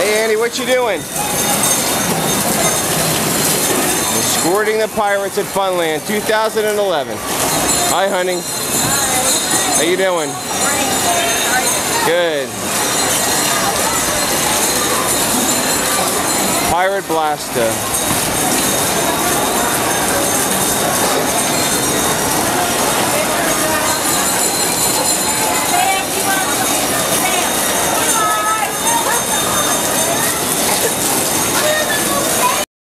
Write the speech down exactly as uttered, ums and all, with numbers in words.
Hey Andy, what you doing? Squirting the Pirates at Funland, two thousand eleven. Hi, honey. Hi. How you doing? Good. Pirate Blasta.